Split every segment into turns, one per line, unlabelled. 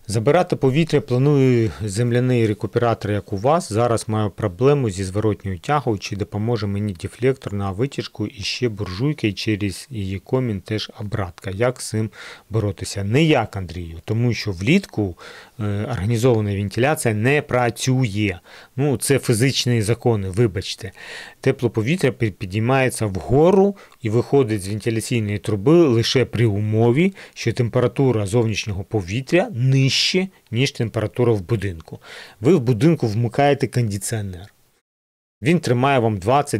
Забирати повітря планую земляний рекуператор, як у вас. Зараз маю проблему зі зворотньою тягою, чи допоможе мені дефлектор на витяжку і ще буржуйка, і через її комін теж обратка. Як з цим боротися? Ніяк, Андрію, тому що влітку організована вентиляція не працює. Це фізичні закони, вибачте. Тепле повітря підіймається вгору і виходить з вентиляційної труби лише при умові, що температура зовнішнього повітря нижче, ніж температура в будинку. Ви в будинку вмикаєте кондиціонер. Він тримає вам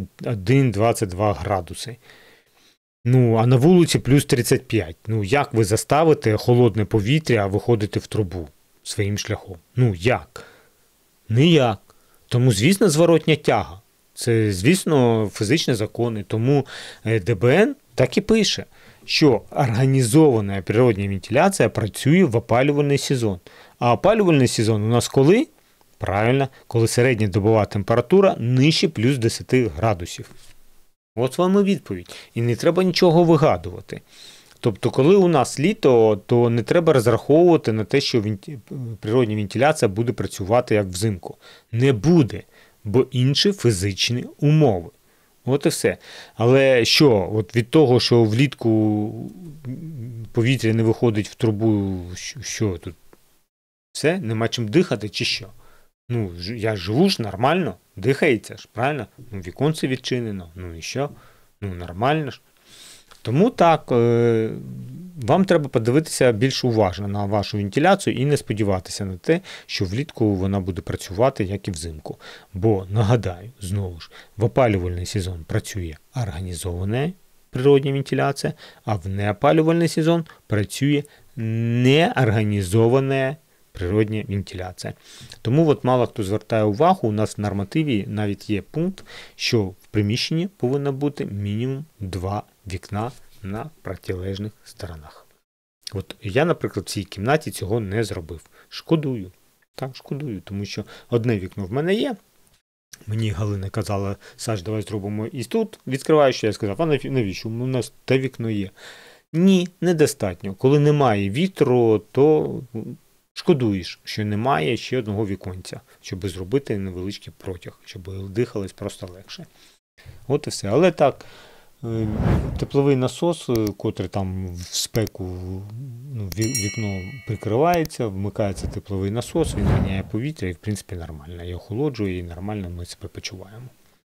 21-22 градуси. А на вулиці плюс 35. Як ви заставите холодне повітря виходити в трубу своїм шляхом? Як? Ніяк. Тому, звісно, зворотня тяга. Це, звісно, фізичні закони. Тому ДБН так і пише, що організована природня вентиляція працює в опалювальний сезон. А опалювальний сезон у нас коли? Правильно, коли середня добова температура нижче плюс 10 градусів. От вам і відповідь. І не треба нічого вигадувати. Тобто, коли у нас літо, то не треба розраховувати на те, що природня вентиляція буде працювати як взимку. Не буде, бо інші фізичні умови. От і все. Але що, від того, що влітку повітря не виходить в трубу, що тут? Все? Нема чим дихати чи що? Я живу ж нормально, дихається ж, правильно? Віконце відчинено, і що? Нормально ж. Тому так, вам треба подивитися більш уважно на вашу вентиляцію і не сподіватися на те, що влітку вона буде працювати, як і взимку. Бо, нагадаю, знову ж, в опалювальний сезон працює організована природня вентиляція, а в неопалювальний сезон працює неорганізована природня вентиляція. Тому мало хто звертає увагу, у нас в нормативі навіть є пункт, що в приміщенні повинно бути мінімум 2 вікна на протилежних сторонах. Я, наприклад, в цій кімнаті цього не зробив. Шкодую. Так, шкодую, тому що одне вікно в мене є. Мені Галина казала, Саш, давай зробимо і тут. Відкриваєш, я сказав, а навіщо? У нас те вікно є. Ні, недостатньо. Коли немає вітру, то шкодуєш, що немає ще одного віконця, щоб зробити невеличкий протяг, щоб дихалось просто легше. От і все. Але так, тепловий насос, котрий там в спеку вікно прикривається, вмикається тепловий насос, він ганяє повітря і в принципі нормально. І охолоджує, і нормально ми себе почуваємо.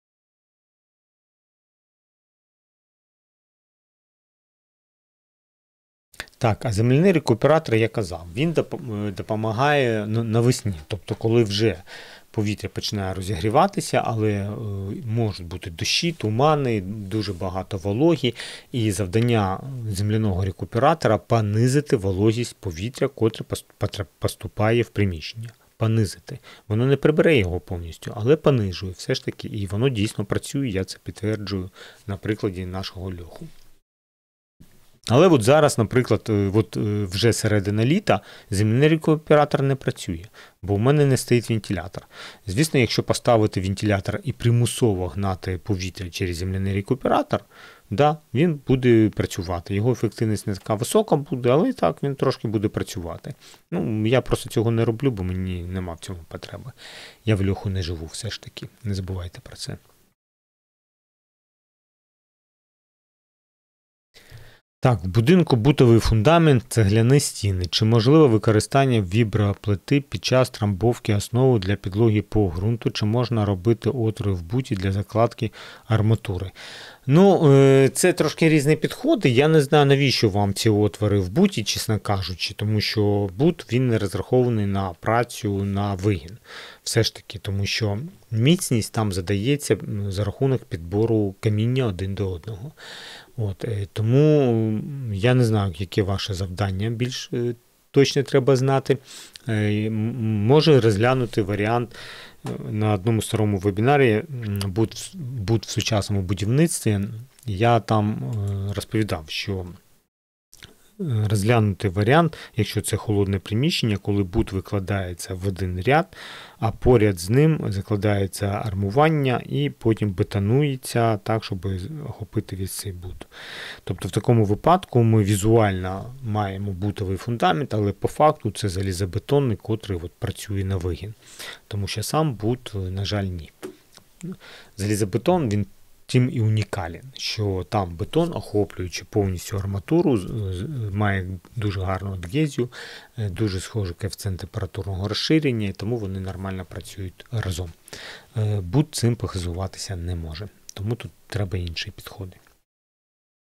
Так, а земляний рекуператор, я казав, він допомагає навесні. Тобто, коли вже повітря починає розігріватися, але можуть бути дощі, тумани, дуже багато вологі. І завдання земляного рекуператора – понизити вологість повітря, котре поступає в приміщення. Понизити. Воно не прибере його повністю, але понижує все ж таки. І воно дійсно працює, я це підтверджую на прикладі нашого льоху. Але зараз, наприклад, вже середина літа земляний рекуператор не працює, бо в мене не стоїть вентилятор. Звісно, якщо поставити вентилятор і примусово гнати повітря через земляний рекуператор, він буде працювати. Його ефективність не така висока буде, але так, він трошки буде працювати. Я просто цього не роблю, бо мені нема в цьому потреби. Я в льоху не живу все ж таки, не забувайте про це. Так, в будинку бутовий фундамент, цегляні стіни. Чи можливе використання віброплити під час трамбовки основи для підлоги по ґрунту? Чи можна робити отвори в буті для закладки арматури? Це трошки різні підходи. Я не знаю, навіщо вам ці отвори в буті, чесно кажучи, тому що бут, він не розрахований на працю, на вигін. Все ж таки, тому що міцність там задається за рахунок підбору каміння один до одного. Тому я не знаю, яке ваше завдання більш точно треба знати. Може розглянути варіант на одному старому вебінарі «Бут в сучасному будівництві». Я там розповідав, що розглянути варіант, якщо це холодне приміщення, коли бут викладається в один ряд, а поряд з ним закладається армування і потім бетонується так, щоб охопити весь цей бут. Тобто в такому випадку ми візуально маємо бутовий фундамент, але по факту це залізобетонний, котрий працює на вигін. Тому що сам бут, на жаль, ні. Залізобетон, він тим і унікален, що там бетон, охоплюючи повністю арматуру, має дуже гарну адгезію, дуже схожий коефіцієнт температурного розширення, і тому вони нормально працюють разом. Бут цим похизуватися не може, тому тут треба інші підходи.